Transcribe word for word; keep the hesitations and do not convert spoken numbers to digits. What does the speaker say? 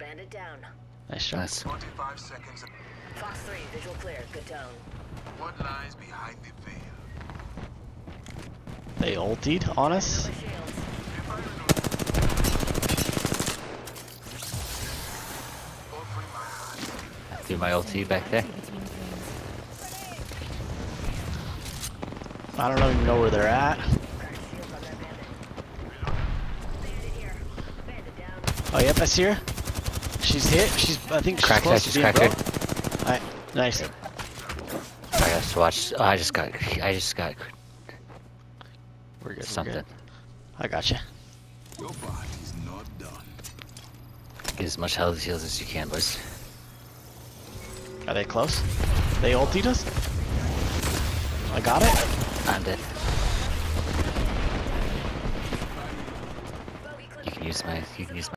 Bandit down. Nice shot. Nice. twenty-five seconds. Fox three, visual clear. Good tone. What lies behind the veil? They ultied on us. My shields. Offering my hand. Do my ulti back there. I don't even know where they're at. Cracked shields on that bandit. Bandit here. Bandit down. Oh, yep, I see her. She's hit. She's, I think she's Cracked her, close she's to being cracked broke. Alright, nice. I have to watch. Oh, I just got. I just got We're good. something. We're good. I got you. Your body's not done. Get as much health heals as you can, boys. Are they close? They ultied us? I got it. I'm dead. You can use my. You can use my.